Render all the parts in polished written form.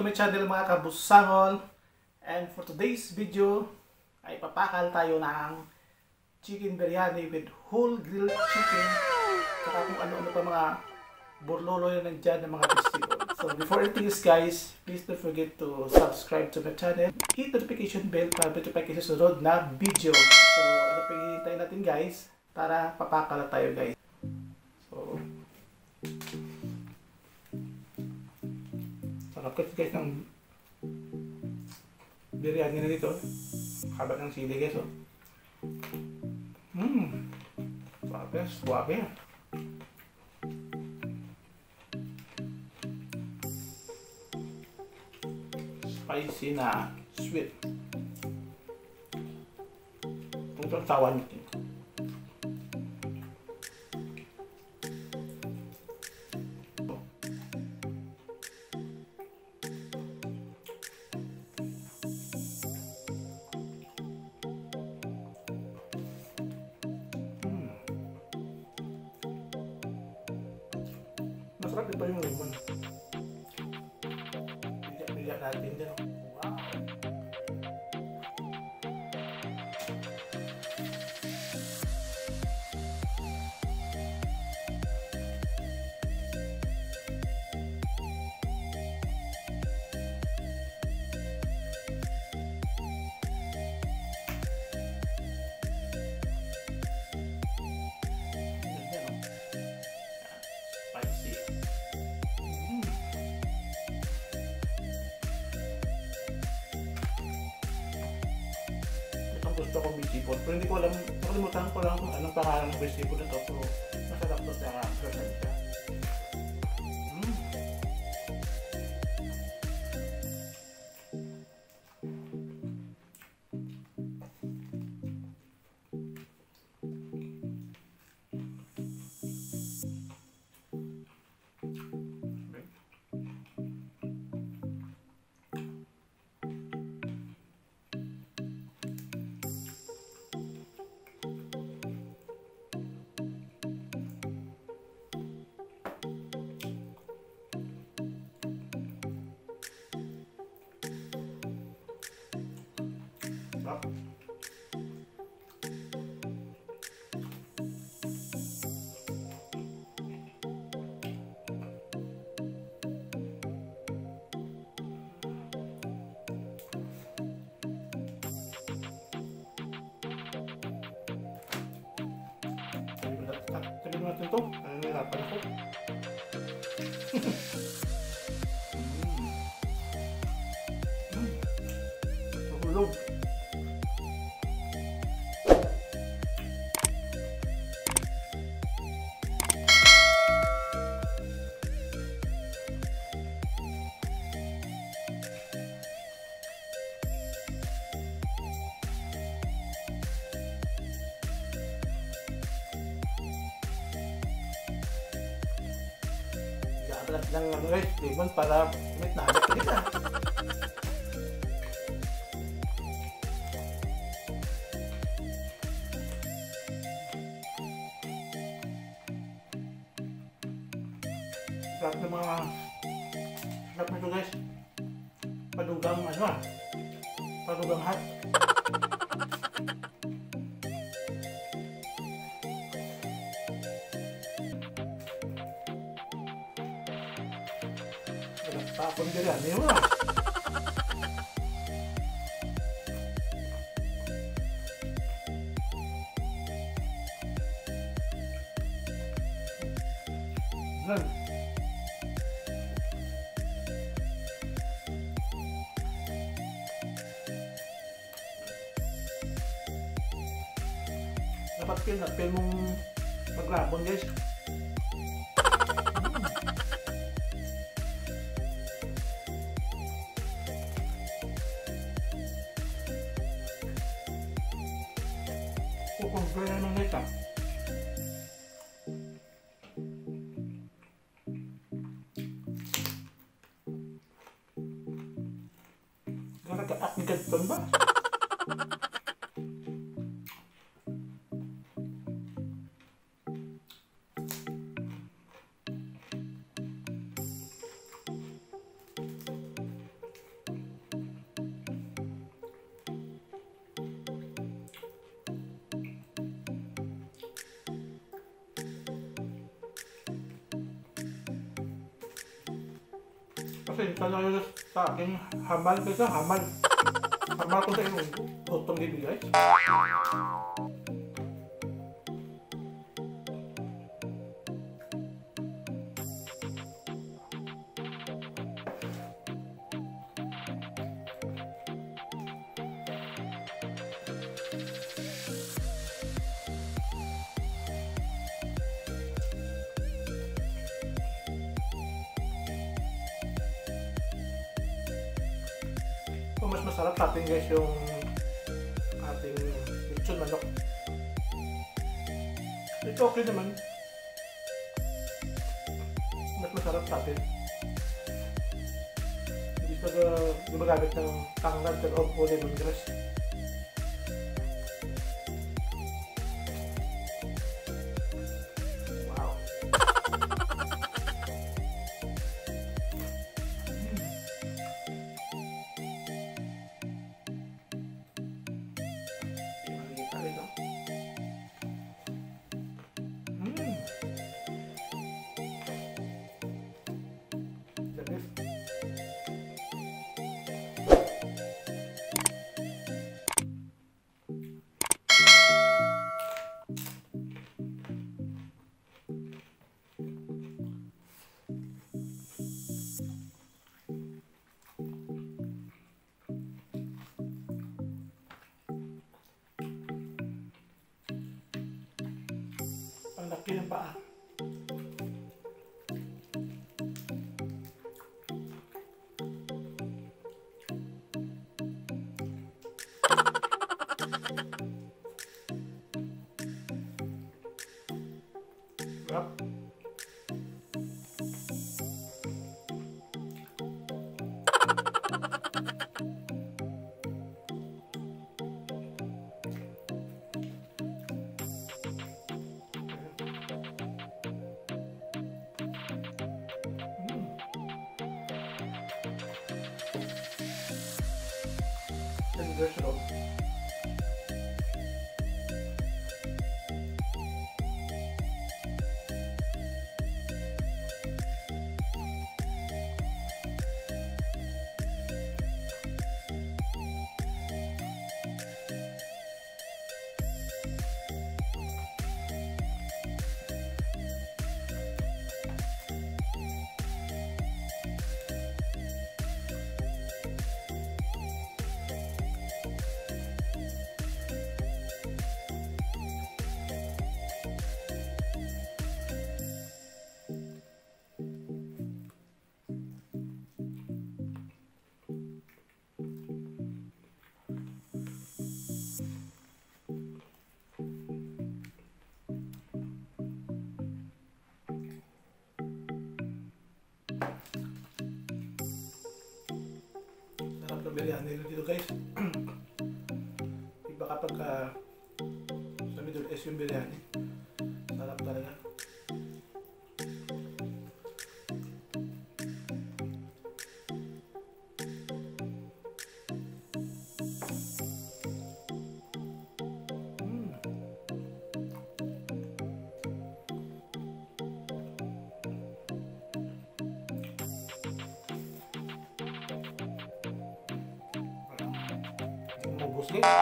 to my channel mga kabusangol. And for today's video ay papakal tayo ng chicken biryani with whole grilled chicken. Saka kung ano-ano pa mga burlolo na nandyan ng mga vegetable. So before anything is guys, please don't forget to subscribe to my channel. Hit notification bell para notify kayo sa sunod na video. So ano pa hinihintay natin guys para papakal tayo guys. So sarap kasi guys ng biryani na dito. Haba ng sili guys oh. Suabe. Spicy na sweet. Ito ang sawan nito. Masarap din pa yung lemon. Bigyan natin din. Wow! Gusto ko vegetable, pero hindi ko alam, nakalimutan ko lang kung anong pangalan ng vegetable na ito, pero masarap to sa kasal siya. Sabi natin ito, nahihirapan ako. Mahulog. Alat ng lemon para may nahanap kita. Sarap ng mga sarap nito guys. Padugang padugang hot. Tapon biryani mo. Dapat pil mong maglabon guys. Kung gaya ng neta. Gara-gaat ni Gadton ba? Pasensya na kayo sa aking hamal kaysa hamal. Hamal ko sa inyo. Gutom din guys. Mas masarap sa atin guys yung ating lechon manok. Ito okay naman. Mas masarap sa atin. Hindi pa gumagamit ng tanglad o lemongrass. Wow. Ang laki ng paa. Sarap. Additional. Biryani dito guys. Iba kapag sa Middle East yung biryani. Sarap talaga. Ubus nih.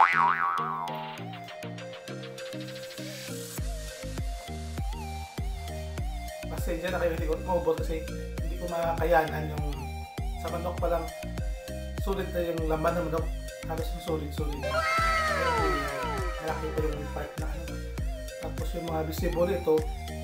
Pasensya na kayo, hindi ko maubos kasi hindi ko makakayanan yung sa manok pa lang sulit na yung laman ng manok, halos yung sulit. Malaki pa yung part na ano. Tapos yung mga visible ito,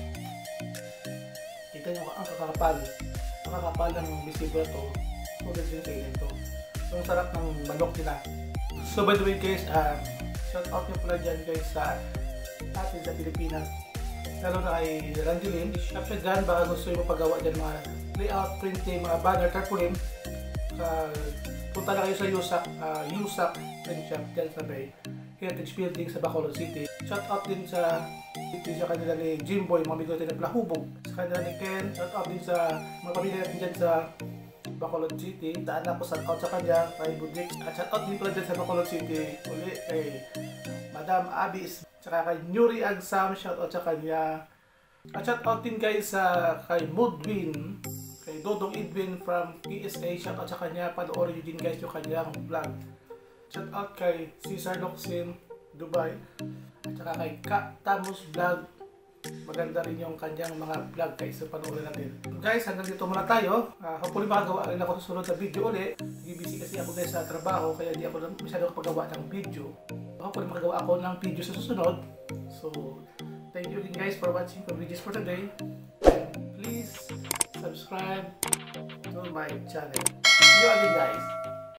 kita nyo ang kakapal ng visible ito, sulit yung kainin ito. So, ang sarap ng manok nila. So by the way guys, shout out nyo pala dyan guys sa atin sa Pilipinas. Lalo na kay Rangelin. Shop siya dyan, baka gusto nyo pagawa dyan mga layout, printing, mga banner, tarpaulin. Punta na kayo sa USAC print shop dyan sa Bay Heritage Building sa Bacolod City. Shout out din sa kanila ni Jimboy, mga bigote na Plahubog. Sa kanila ni Ken, shout out din sa mga pamilya natin dyan sa Bacolod City. Daan ako shout out sa kanya, kay Budrik. At shout out din pala dyan sa Bacolod City uli kay Madam Abis, tsaka kay Nuri Agsam, shout out sa kanya. At shout out din guys sa kay Moodwin, kay kay Dodong Edwin from PSA. Shout out sa kanya. Panoorin nyo din guys yung kanyang vlog. Shout out kay Cesar Locsin, Dubai. At saka kay Ka Tamus Vlog. Maganda rin yung kanyang mga vlog guys. So panoorin natin. Guys, hanggang dito muna tayo. Hopefully makagawa rin ako sa sunod na video ulit. Busy kasi ako guys sa trabaho. Kaya di ako masyado kapagawa ng video. Hopefully makagawa ako ng video sa susunod. So, thank you again guys for watching my videos for today. And please subscribe to my channel. See you again guys.